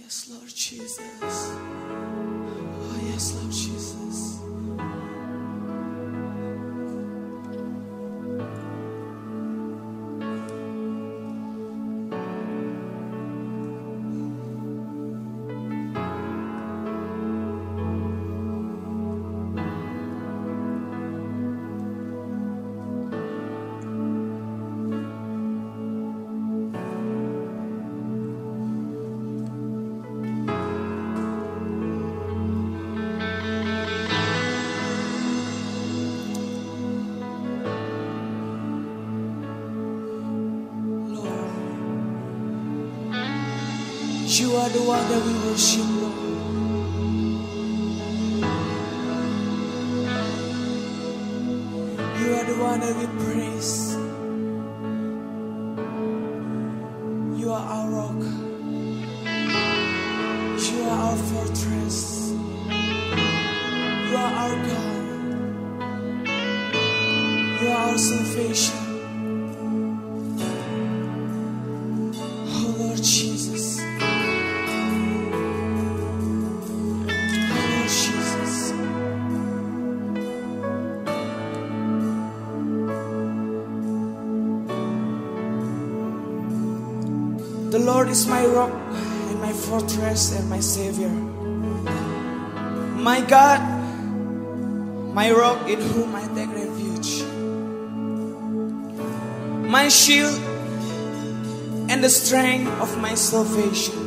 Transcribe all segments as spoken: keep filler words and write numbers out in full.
Yes, Lord Jesus. Oh, yes, Lord Jesus. You are the one that we worship, Lord. You are the one that we praise. You are our rock. You are our fortress. You are our God. You are our salvation. Oh Lord Jesus. The Lord is my rock and my fortress and my Savior. My God, my rock in whom I take refuge. My shield and the strength of my salvation.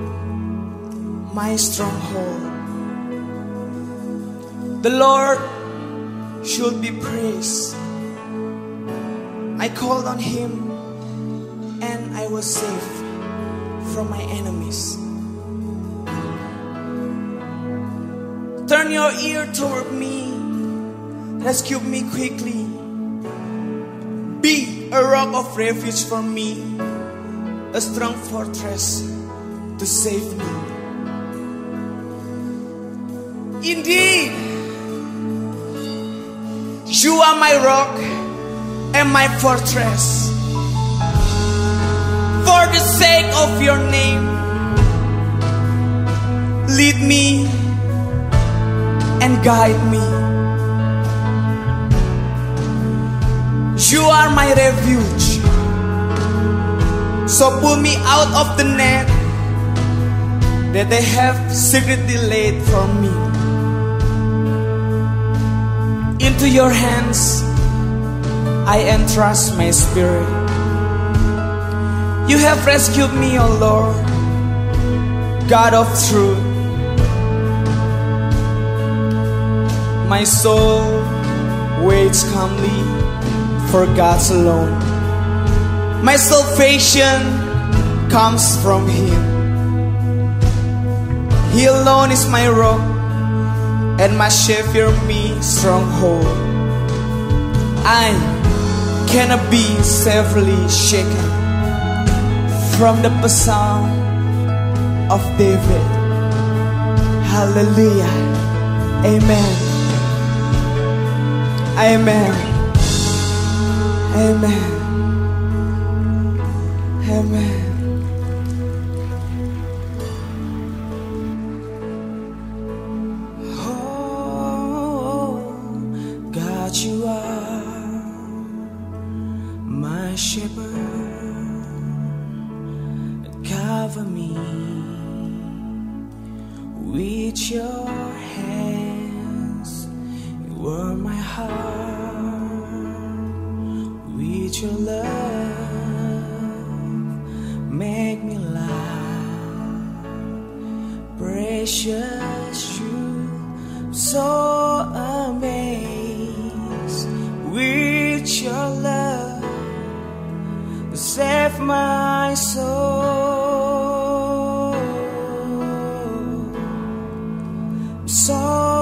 My stronghold. The Lord should be praised. I called on Him and I was saved from my enemies. Turn your ear toward me, rescue me quickly. Be a rock of refuge for me, a strong fortress to save me. Indeed, you are my rock and my fortress. For the sake of your name, lead me and guide me. You are my refuge, so pull me out of the net that they have secretly laid for me. Into your hands I entrust my spirit. You have rescued me, O Lord, God of truth. My soul waits calmly for God's alone. My salvation comes from Him. He alone is my rock and my Savior, me stronghold. I cannot be safely shaken from the Psalm of David. Hallelujah. Amen. Amen. Amen. Amen. Oh, God, you are my shepherd. Cover me with your hands. You were my heart with your love. Make me laugh, precious truth, so amazed with your love. Save my soul. So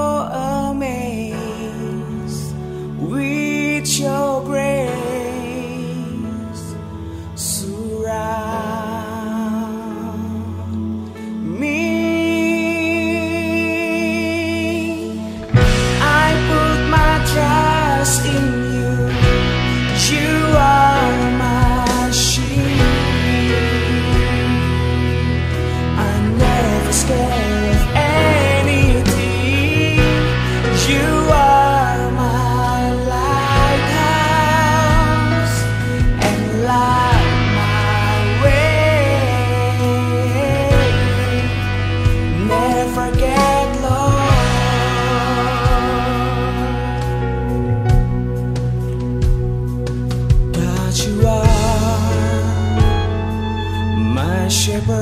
amazed with your grace. Surround me. I put my trust in you. You are my shield.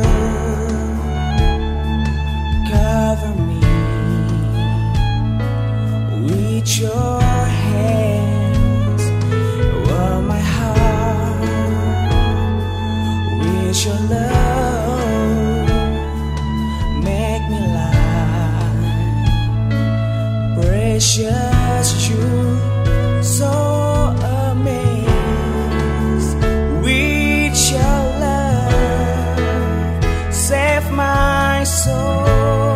cover me with your hands, warm my heart with your love, make me like precious jewel, so amazed with your love, save my soul.